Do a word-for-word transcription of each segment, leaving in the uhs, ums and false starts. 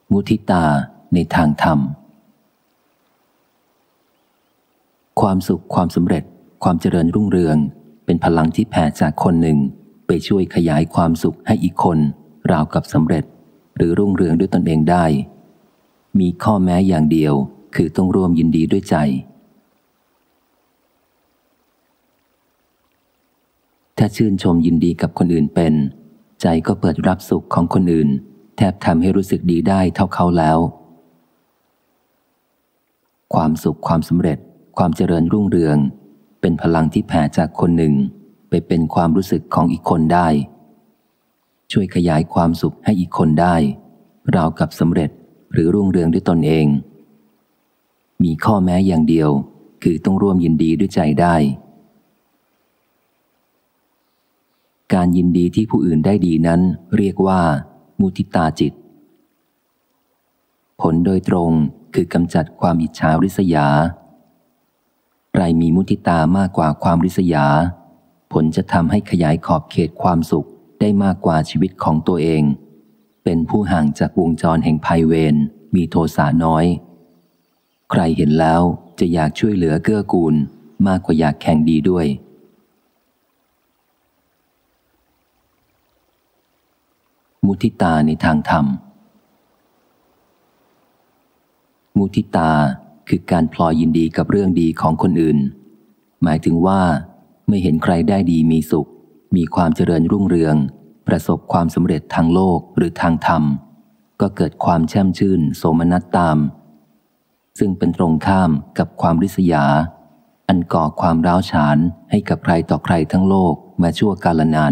มุทิตาในทางธรรมความสุขความสำเร็จความเจริญรุ่งเรืองเป็นพลังที่แผ่จากคนหนึ่งไปช่วยขยายความสุขให้อีกคนราวกับสำเร็จหรือรุ่งเรืองด้วยตนเองได้มีข้อแม้อย่างเดียวคือต้องร่วมยินดีด้วยใจถ้าชื่นชมยินดีกับคนอื่นเป็นใจก็เปิดรับสุขของคนอื่นแทบทำให้รู้สึกดีได้เท่าเขาแล้วความสุขความสำเร็จความเจริญรุ่งเรืองเป็นพลังที่แผ่จากคนหนึ่งไปเป็นความรู้สึกของอีกคนได้ช่วยขยายความสุขให้อีกคนได้ราวกับสำเร็จหรือรุ่งเรืองด้วยตนเองมีข้อแม้อย่างเดียวคือต้องร่วมยินดีด้วยใจได้การยินดีที่ผู้อื่นได้ดีนั้นเรียกว่ามุทิตาจิตผลโดยตรงคือกำจัดความอิจฉาริษยาใครมีมุทิตามากกว่าความริษยาผลจะทำให้ขยายขอบเขตความสุขได้มากกว่าชีวิตของตัวเองเป็นผู้ห่างจากวงจรแห่งภัยเวรมีโทสะน้อยใครเห็นแล้วจะอยากช่วยเหลือเกื้อกูลมากกว่าอยากแข่งดีด้วยมุทิตาในทางธรรมมุทิตาคือการพลอยยินดีกับเรื่องดีของคนอื่นหมายถึงว่าไม่เห็นใครได้ดีมีสุขมีความเจริญรุ่งเรืองประสบความสำเร็จทางโลกหรือทางธรรมก็เกิดความแช่มชื่นโสมนัสตามซึ่งเป็นตรงข้ามกับความริษยาอันก่อความร้าวฉานให้กับใครต่อใครทั้งโลกมาชั่วกาลนาน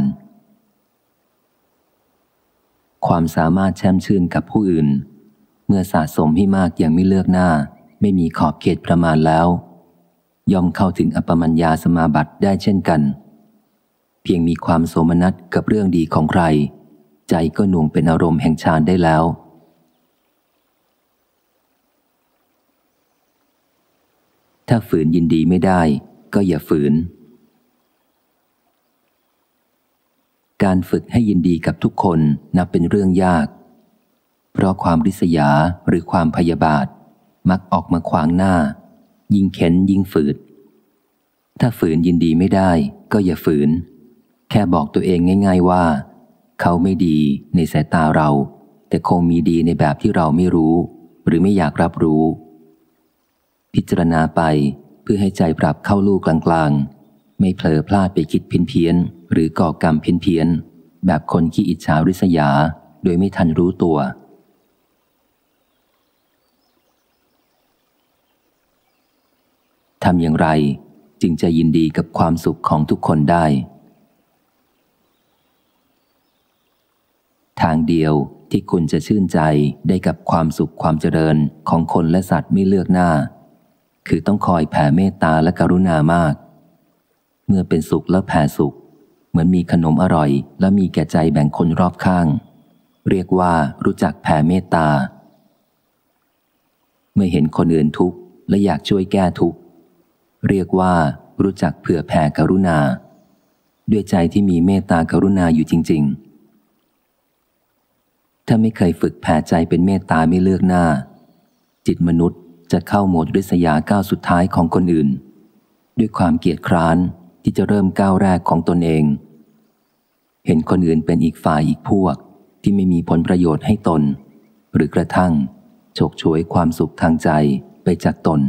ความสามารถแช่มชื่นกับผู้อื่นเมื่อสะสมให้มากอย่างไม่เลือกหน้าไม่มีขอบเขตประมาณแล้วย่อมเข้าถึงอัปปมัญญาสมาบัติได้เช่นกันเพียงมีความโสมนัสกับเรื่องดีของใครใจก็หน่วงเป็นอารมณ์แห่งฌานได้แล้วถ้าฝืนยินดีไม่ได้ก็อย่าฝืนการฝึกให้ยินดีกับทุกคนนับเป็นเรื่องยากเพราะความริษยาหรือความพยาบาทมักออกมาขวางหน้ายิ่งเข็นยิ่งฝืดถ้าฝืนยินดีไม่ได้ก็อย่าฝืนแค่บอกตัวเองง่ายๆว่าเขาไม่ดีในสายตาเราแต่คงมีดีในแบบที่เราไม่รู้หรือไม่อยากรับรู้พิจารณาไปเพื่อให้ใจปรับเข้าลู่กลางๆไม่เผลอพลาดไปคิดเพี้ยนๆหรือก่อกรรมเพี้ยนๆแบบคนขี้อิจฉาริษยาโดยไม่ทันรู้ตัวทำอย่างไรจึงจะยินดีกับความสุขของทุกคนได้ทางเดียวที่คุณจะชื่นใจได้กับความสุขความเจริญของคนและสัตว์ไม่เลือกหน้าคือต้องคอยแผ่เมตตาและกรุณามากเมื่อเป็นสุขแล้วแผ่สุขเหมือนมีขนมอร่อยและมีแก่ใจแบ่งคนรอบข้างเรียกว่ารู้จักแผ่เมตตาเมื่อเห็นคนอื่นทุกข์และอยากช่วยแก้ทุกข์เรียกว่ารู้จักเผื่อแผ่กรุณาด้วยใจที่มีเมตตากรุณาอยู่จริงๆถ้าไม่เคยฝึกแผ่ใจเป็นเมตตาไม่เลือกหน้าจิตมนุษย์จะเข้าโหมดริษยาก้าวสุดท้ายของคนอื่นด้วยความเกียจคร้านที่จะเริ่มก้าวแรกของตนเองเห็นคนอื่นเป็นอีกฝ่ายอีกพวกที่ไม่มีผลประโยชน์ให้ตนหรือกระทั่งฉกฉวยความสุขทางใจไปจากตน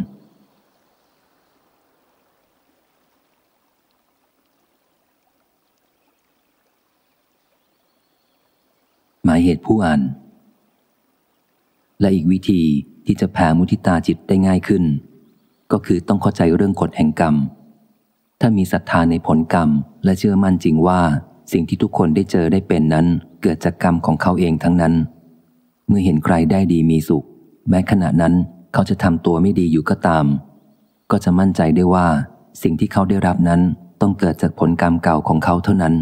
หมายเหตุผู้อ่านและอีกวิธีที่จะแผ่มุทิตาจิตได้ง่ายขึ้นก็คือต้องเข้าใจเรื่องกฎแห่งกรรมถ้ามีศรัทธาในผลกรรมและเชื่อมั่นจริงว่าสิ่งที่ทุกคนได้เจอได้เป็นนั้นเกิดจากกรรมของเขาเองทั้งนั้นเมื่อเห็นใครได้ดีมีสุขแม้ขณะนั้นเขาจะทำตัวไม่ดีอยู่ก็ตามก็จะมั่นใจได้ว่าสิ่งที่เขาได้รับนั้นต้องเกิดจากผลกรรมเก่าของเขาเท่านั้น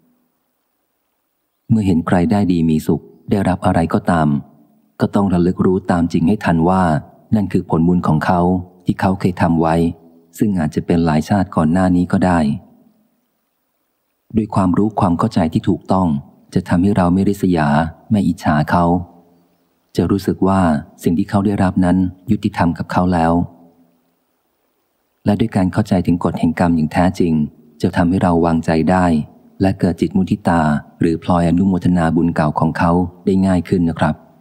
เมื่อเห็นใครได้ดีมีสุขได้รับอะไรก็ตามก็ต้องระลึกรู้ตามจริงให้ทันว่านั่นคือผลบุญของเขาที่เขาเคยทำไว้ซึ่งอาจจะเป็นหลายชาติก่อนหน้านี้ก็ได้ด้วยความรู้ความเข้าใจที่ถูกต้องจะทำให้เราไม่ริษยาไม่อิจฉาเขาจะรู้สึกว่าสิ่งที่เขาได้รับนั้นยุติธรรมกับเขาแล้วและด้วยการเข้าใจถึงกฎแห่งกรรมอย่างแท้จริงจะทำให้เราวางใจได้และเกิดจิตมุทิตาหรือพลอยอนุโมทนาบุญเก่าของเขาได้ง่ายขึ้นนะครับ